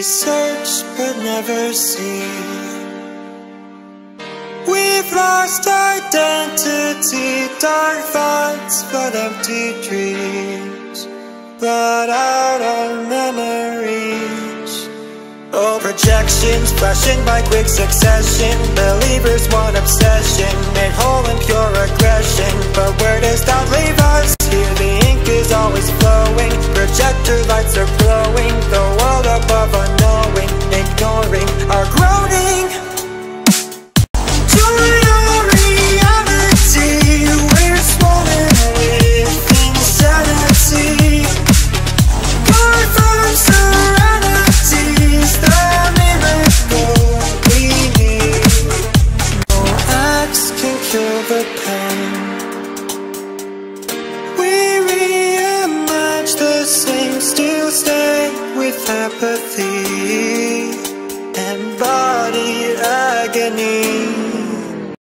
search but never see. We've lost identity, dark thoughts but empty dreams, blot out our memories. Oh, projections flashing by quick succession, believers want obsession, made whole in pure aggression. But where does that leave us? Here the ink is always flowing, projector lights are glowing, the world above unknowing, ignoring our groaning. Join our reality, we're swollen with insanity. Far from serenity's the miracle we need. No axe can kill the pain. We reimagine the same, still stay with apathy, embody agony.